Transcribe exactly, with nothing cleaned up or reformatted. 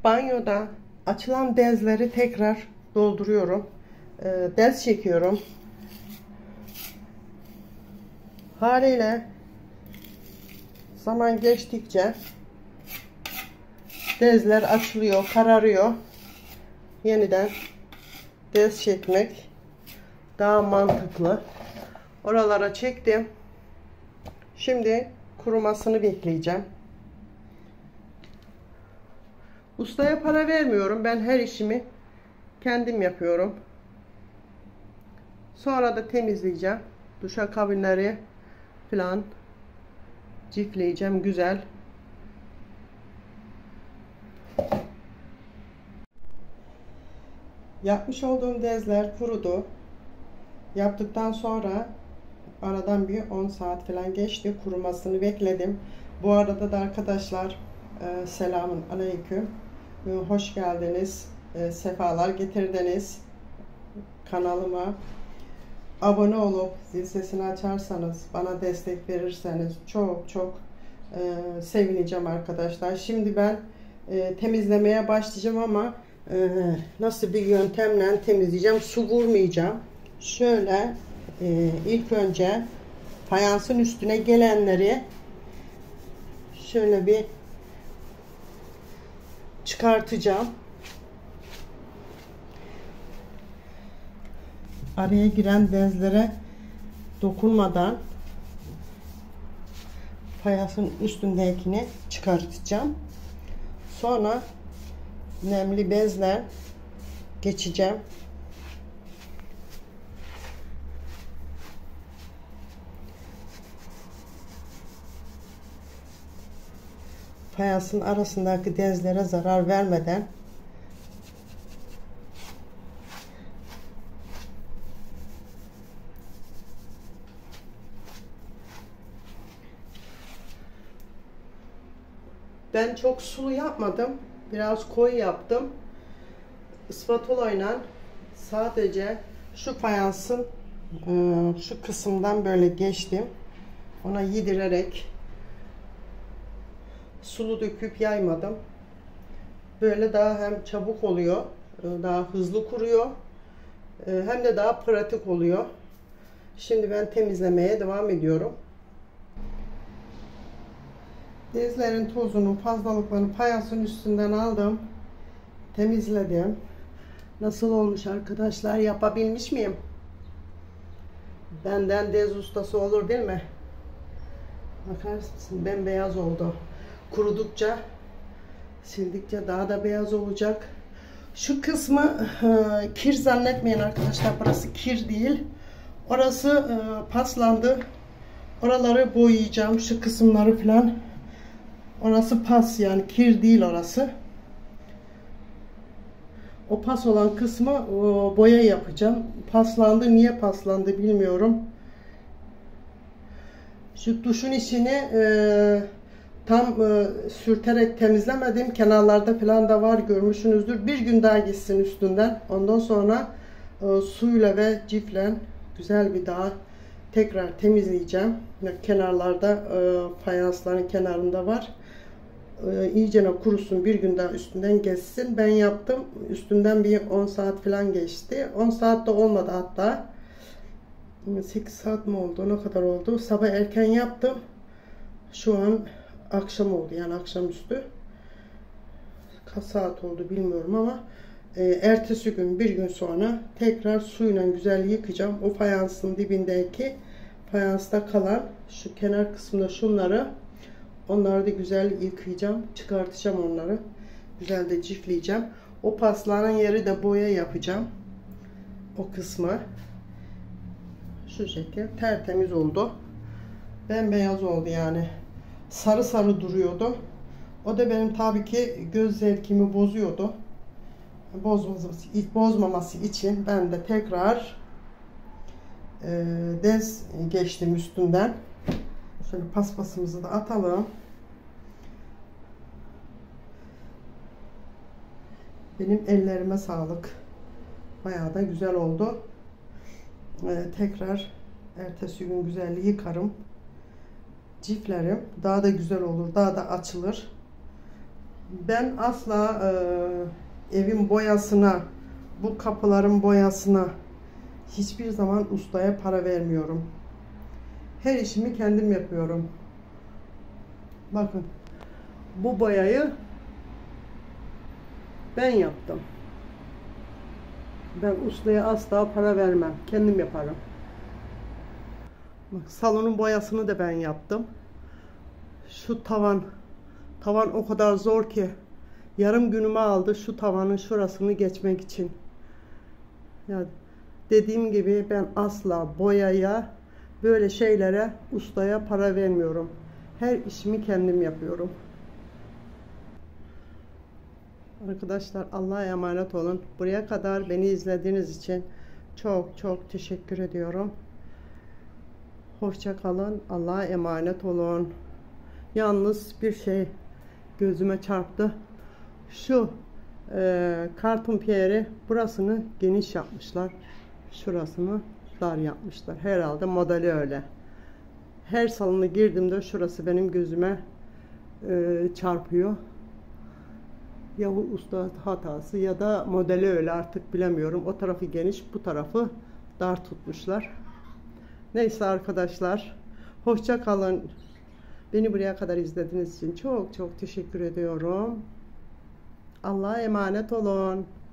Banyoda açılan dezleri tekrar dolduruyorum. E, dez çekiyorum. Haliyle zaman geçtikçe dezler açılıyor, kararıyor. Yeniden dez çekmek daha mantıklı. Oralara çektim. Şimdi kurumasını bekleyeceğim. Ustaya para vermiyorum. Ben her işimi kendim yapıyorum. Sonra da temizleyeceğim. Duşakabinleri falan cifleyeceğim güzel. Yapmış olduğum dezler kurudu. Yaptıktan sonra aradan bir on saat falan geçti. Kurumasını bekledim. Bu arada da arkadaşlar e, selamun aleyküm. E, hoş geldiniz. E, sefalar getirdiniz. Kanalıma abone olup zil sesini açarsanız, bana destek verirseniz çok çok e, sevineceğim arkadaşlar. Şimdi ben e, temizlemeye başlayacağım ama e, nasıl bir yöntemle temizleyeceğim? Su vurmayacağım. Şöyle e, ilk önce fayansın üstüne gelenleri şöyle bir çıkartacağım. Araya giren bezlere dokunmadan fayansın üstündekini çıkartacağım. Sonra nemli bezle geçeceğim. Fayansın arasındaki dezlere zarar vermeden ben çok sulu yapmadım. Biraz koyu yaptım. Spatula ile sadece şu fayansın şu kısımdan böyle geçtim. Ona yedirerek sulu döküp yaymadım. Böyle daha hem çabuk oluyor, daha hızlı kuruyor, hem de daha pratik oluyor. Şimdi ben temizlemeye devam ediyorum. Bezlerin tozunu, fazlalıklarını fayansın üstünden aldım. Temizledim. Nasıl olmuş arkadaşlar? Yapabilmiş miyim? Benden dez ustası olur değil mi? Bakar mısın? Bembeyaz oldu. Kurudukça, sildikçe daha da beyaz olacak. Şu kısmı e, kir zannetmeyin arkadaşlar. Burası kir değil. Orası e, paslandı. Oraları boyayacağım. Şu kısımları falan. Orası pas, yani kir değil orası. O pas olan kısmı o, boya yapacağım. Paslandı. Niye paslandı bilmiyorum. Şu duşun içini e, tam e, sürterek temizlemedim. Kenarlarda falan da var, görmüşsünüzdür. Bir gün daha gitsin üstünden. Ondan sonra e, suyla ve cifle güzel bir daha tekrar temizleyeceğim. Kenarlarda e, fayansların kenarında var. E, iyicene kurusun, bir gün daha üstünden geçsin. Ben yaptım. Üstünden bir on saat falan geçti. on saat de olmadı hatta. sekiz saat mi oldu? Ne kadar oldu? Sabah erken yaptım. Şu an akşam oldu, yani akşamüstü. Kaç saat oldu bilmiyorum ama e, ertesi gün, bir gün sonra tekrar suyla güzel yıkayacağım. O fayansın dibindeki, fayansta kalan şu kenar kısmında şunları, onları da güzel yıkayacağım. Çıkartacağım onları. Güzel de cifleyeceğim. O paslanan yeri de boya yapacağım. O kısmı. Şu şekil tertemiz oldu. Bembeyaz oldu yani. Sarı sarı duruyordu. O da benim tabii ki göz zevkimi bozuyordu. Bozmaması, bozmaması için ben de tekrar e, dez geçtim üstünden. Şöyle paspasımızı da atalım. Benim ellerime sağlık. Bayağı da güzel oldu. Ee, tekrar ertesi gün güzel yıkarım. Ciflerim. Daha da güzel olur. Daha da açılır. Ben asla e, evin boyasına, bu kapıların boyasına hiçbir zaman ustaya para vermiyorum. Her işimi kendim yapıyorum. Bakın, bu boyayı ben yaptım. Ben ustaya asla para vermem. Kendim yaparım. Bak, salonun boyasını da ben yaptım. Şu tavan, tavan o kadar zor ki yarım günümü aldı şu tavanın şurasını geçmek için. Yani dediğim gibi ben asla boyaya, böyle şeylere ustaya para vermiyorum. Her işimi kendim yapıyorum. Arkadaşlar, Allah'a emanet olun. Buraya kadar beni izlediğiniz için çok çok teşekkür ediyorum. Hoşça kalın. Allah'a emanet olun. Yalnız bir şey gözüme çarptı. Şu e, karton piyeri burasını geniş yapmışlar. Şurasını dar yapmışlar. Herhalde modeli öyle. Her salona girdiğimde şurası benim gözüme e, çarpıyor. Ya usta hatası ya da modeli öyle, artık bilemiyorum. O tarafı geniş, bu tarafı dar tutmuşlar. Neyse arkadaşlar, hoşça kalın. Beni buraya kadar izlediğiniz için çok çok teşekkür ediyorum. Allah'a emanet olun.